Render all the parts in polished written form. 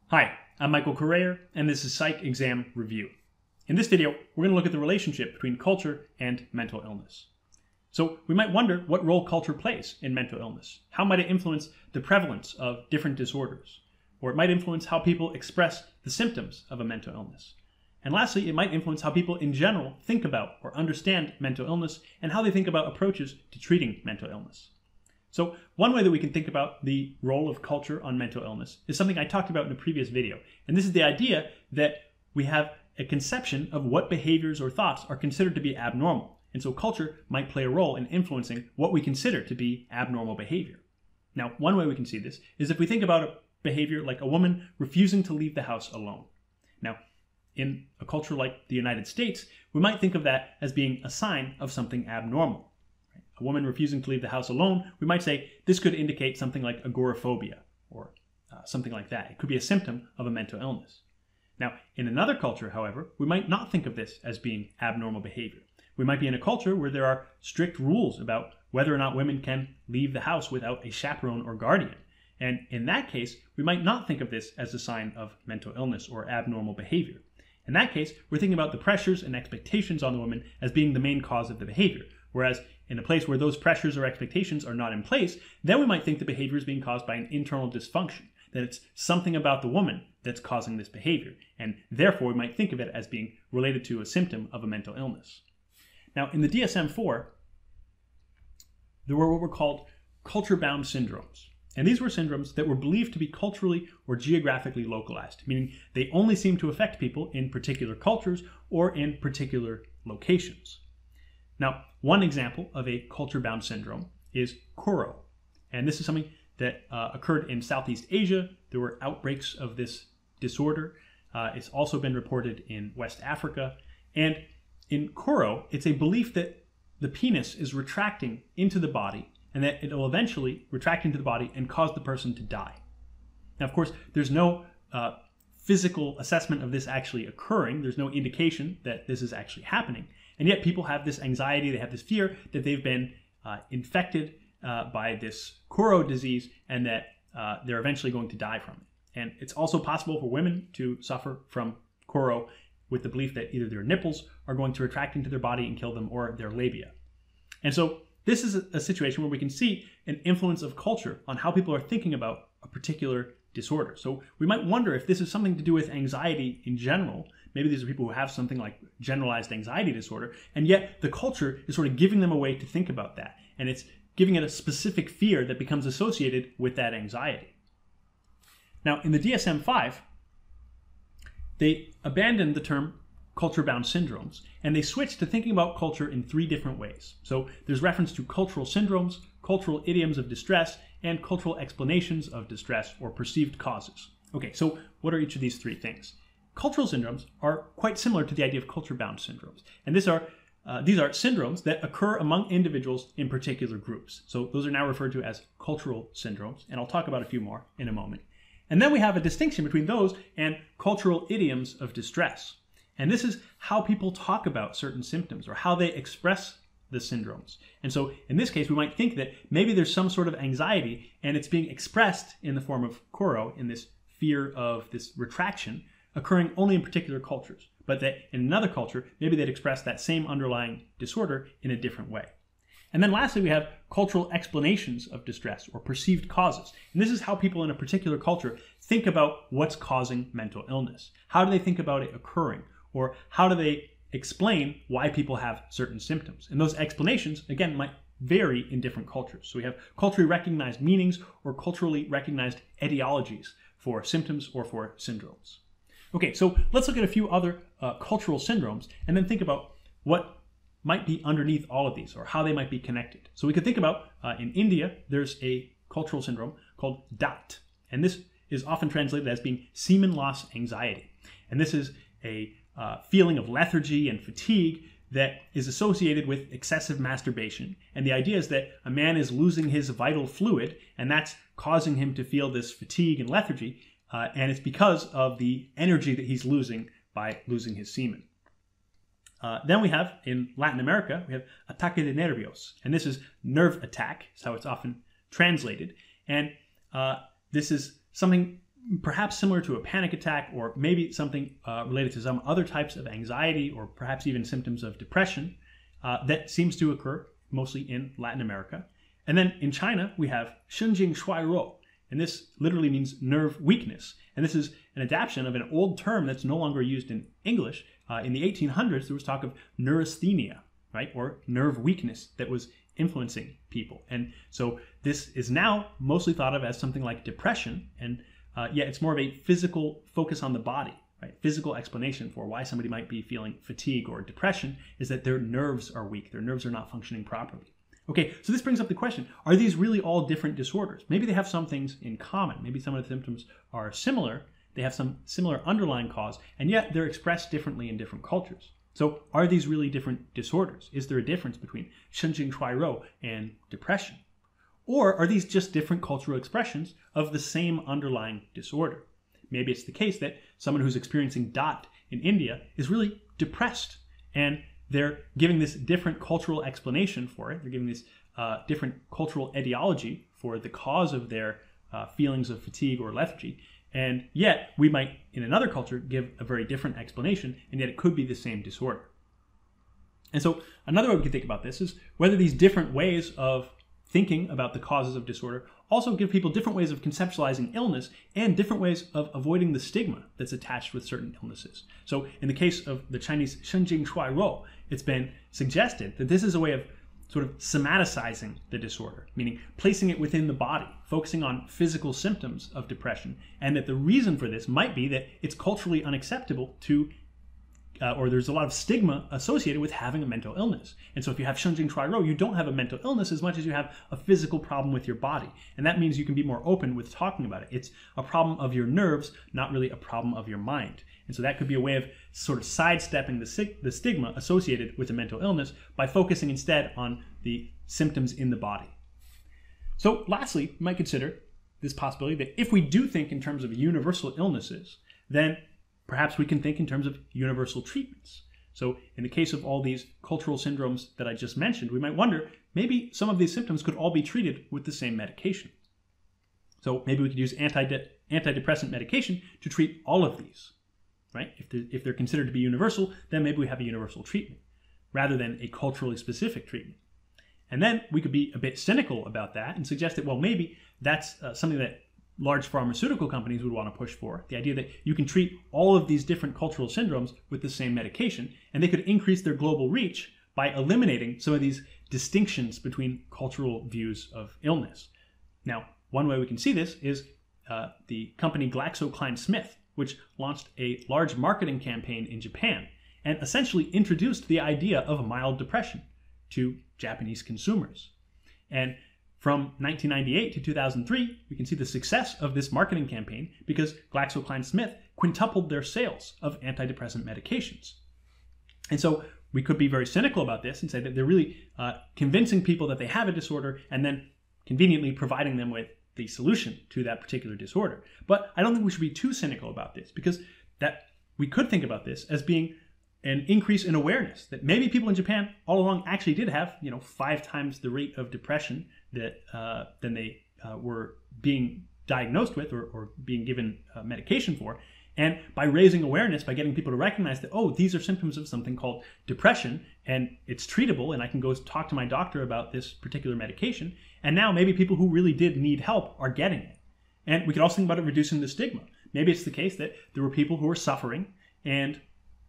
Hi, I'm Michael Correa, and this is Psych Exam Review. In this video, we're going to look at the relationship between culture and mental illness. So we might wonder what role culture plays in mental illness. How might it influence the prevalence of different disorders? Or it might influence how people express the symptoms of a mental illness. And lastly, it might influence how people in general think about or understand mental illness and how they think about approaches to treating mental illness. So one way that we can think about the role of culture on mental illness is something I talked about in a previous video. And this is the idea that we have a conception of what behaviors or thoughts are considered to be abnormal. And so culture might play a role in influencing what we consider to be abnormal behavior. Now, one way we can see this is if we think about a behavior like a woman refusing to leave the house alone. Now, in a culture like the United States, we might think of that as being a sign of something abnormal. A woman refusing to leave the house alone, we might say this could indicate something like agoraphobia or something like that. It could be a symptom of a mental illness. Now, in another culture, however, we might not think of this as being abnormal behavior. We might be in a culture where there are strict rules about whether or not women can leave the house without a chaperone or guardian. And in that case, we might not think of this as a sign of mental illness or abnormal behavior. In that case, we're thinking about the pressures and expectations on the woman as being the main cause of the behavior. Whereas in a place where those pressures or expectations are not in place, then we might think the behavior is being caused by an internal dysfunction, that it's something about the woman that's causing this behavior, and therefore we might think of it as being related to a symptom of a mental illness. Now, in the DSM-IV, there were what were called culture-bound syndromes. And these were syndromes that were believed to be culturally or geographically localized, meaning they only seem to affect people in particular cultures or in particular locations. Now, one example of a culture-bound syndrome is koro. And this is something that occurred in Southeast Asia. There were outbreaks of this disorder. It's also been reported in West Africa. And in koro, it's a belief that the penis is retracting into the body and that it will eventually retract into the body and cause the person to die. Now, of course, there's no physical assessment of this actually occurring. There's no indication that this is actually happening. And yet people have this anxiety, they have this fear that they've been infected by this koro disease and that they're eventually going to die from it. And it's also possible for women to suffer from koro with the belief that either their nipples are going to retract into their body and kill them or their labia. And so this is a situation where we can see an influence of culture on how people are thinking about a particular disorder. So we might wonder if this is something to do with anxiety in general. Maybe these are people who have something like generalized anxiety disorder, and yet the culture is sort of giving them a way to think about that. And it's giving it a specific fear that becomes associated with that anxiety. Now, in the DSM-IV, they abandoned the term culture-bound syndromes, and they switched to thinking about culture in three different ways. So there's reference to cultural syndromes, cultural idioms of distress, and cultural explanations of distress or perceived causes. Okay, so what are each of these three things? Cultural syndromes are quite similar to the idea of culture-bound syndromes. And these are syndromes that occur among individuals in particular groups. So those are now referred to as cultural syndromes, and I'll talk about a few more in a moment. And then we have a distinction between those and cultural idioms of distress. And this is how people talk about certain symptoms or how they express the syndromes. And so in this case, we might think that maybe there's some sort of anxiety and it's being expressed in the form of koro, in this fear of this retraction, occurring only in particular cultures, but that in another culture, maybe they'd express that same underlying disorder in a different way. And then lastly, we have cultural explanations of distress or perceived causes. And this is how people in a particular culture think about what's causing mental illness. How do they think about it occurring? Or how do they explain why people have certain symptoms? And those explanations, again, might vary in different cultures. So we have culturally recognized meanings or culturally recognized etiologies for symptoms or for syndromes. Okay, so let's look at a few other cultural syndromes and then think about what might be underneath all of these or how they might be connected. So we could think about, in India, there's a cultural syndrome called dhat. And this is often translated as being semen-loss anxiety. And this is a feeling of lethargy and fatigue that is associated with excessive masturbation. And the idea is that a man is losing his vital fluid, and that's causing him to feel this fatigue and lethargy. And it's because of the energy that he's losing by losing his semen. Then we have, in Latin America, we have ataque de nervios. And this is nerve attack, is how it's often translated. And this is something perhaps similar to a panic attack, or maybe something related to some other types of anxiety, or perhaps even symptoms of depression that seems to occur mostly in Latin America. And then in China, we have shenjing shuairuo, and this literally means nerve weakness. And this is an adaptation of an old term that's no longer used in English. In the 1800s, there was talk of neurasthenia, right, or nerve weakness that was influencing people. And so this is now mostly thought of as something like depression, and yet it's more of a physical focus on the body, right? Physical explanation for why somebody might be feeling fatigue or depression is that their nerves are weak, their nerves are not functioning properly. Okay, so this brings up the question, are these really all different disorders? Maybe they have some things in common. Maybe some of the symptoms are similar, they have some similar underlying cause, and yet they're expressed differently in different cultures. So are these really different disorders? Is there a difference between shenjing shuairuo and depression? Or are these just different cultural expressions of the same underlying disorder? Maybe it's the case that someone who's experiencing dhat in India is really depressed, and they're giving this different cultural explanation for it. They're giving this different cultural etiology for the cause of their feelings of fatigue or lethargy. And yet, we might, in another culture, give a very different explanation, and yet it could be the same disorder. And so, another way we can think about this is whether these different ways of thinking about the causes of disorder also give people different ways of conceptualizing illness and different ways of avoiding the stigma that's attached with certain illnesses. So, in the case of the Chinese shenjing shuairuo, it's been suggested that this is a way of sort of somaticizing the disorder, meaning placing it within the body, focusing on physical symptoms of depression, and that the reason for this might be that it's culturally unacceptable to, or there's a lot of stigma associated with having a mental illness. And so if you have shenjing shuairuo, you don't have a mental illness as much as you have a physical problem with your body. And that means you can be more open with talking about it. It's a problem of your nerves, not really a problem of your mind. And so that could be a way of sort of sidestepping the stigma associated with a mental illness by focusing instead on the symptoms in the body. So lastly, we might consider this possibility that if we do think in terms of universal illnesses, then perhaps we can think in terms of universal treatments. So in the case of all these cultural syndromes that I just mentioned, we might wonder, maybe some of these symptoms could all be treated with the same medication. So maybe we could use antidepressant medication to treat all of these. Right? If they're considered to be universal, then maybe we have a universal treatment rather than a culturally specific treatment. And then we could be a bit cynical about that and suggest that, well, maybe that's something that large pharmaceutical companies would want to push for, the idea that you can treat all of these different cultural syndromes with the same medication, and they could increase their global reach by eliminating some of these distinctions between cultural views of illness. Now, one way we can see this is the company GlaxoSmithKline, which launched a large marketing campaign in Japan and essentially introduced the idea of mild depression to Japanese consumers. And from 1998 to 2003, we can see the success of this marketing campaign because GlaxoSmithKline quintupled their sales of antidepressant medications. And so we could be very cynical about this and say that they're really convincing people that they have a disorder and then conveniently providing them with the solution to that particular disorder. But I don't think we should be too cynical about this, because that we could think about this as being an increase in awareness that maybe people in Japan all along actually did have, 5 times the rate of depression that than they were being diagnosed with or being given medication for. And by raising awareness, by getting people to recognize that, oh, these are symptoms of something called depression, and it's treatable, and I can go talk to my doctor about this particular medication. And now maybe people who really did need help are getting it. And we could also think about it reducing the stigma. Maybe it's the case that there were people who were suffering, and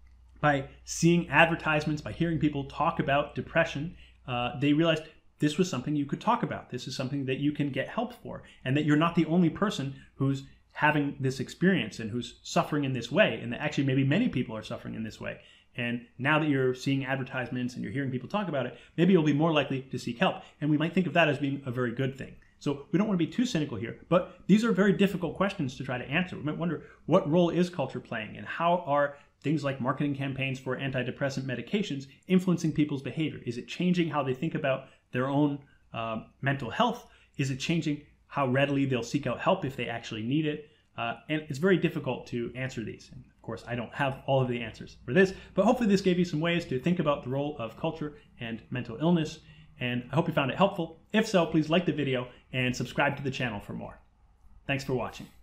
by seeing advertisements, by hearing people talk about depression, they realized this was something you could talk about. This is something that you can get help for, and that you're not the only person who's having this experience and who's suffering in this way, and that actually maybe many people are suffering in this way. And now that you're seeing advertisements and you're hearing people talk about it, maybe you'll be more likely to seek help. And we might think of that as being a very good thing. So we don't want to be too cynical here, but these are very difficult questions to try to answer. We might wonder, what role is culture playing, and how are things like marketing campaigns for antidepressant medications influencing people's behavior? Is it changing how they think about their own mental health? Is it changing how readily they'll seek out help if they actually need it? And it's very difficult to answer these. And of course, I don't have all of the answers for this, but hopefully this gave you some ways to think about the role of culture and mental illness. And I hope you found it helpful. If so, please like the video and subscribe to the channel for more. Thanks for watching.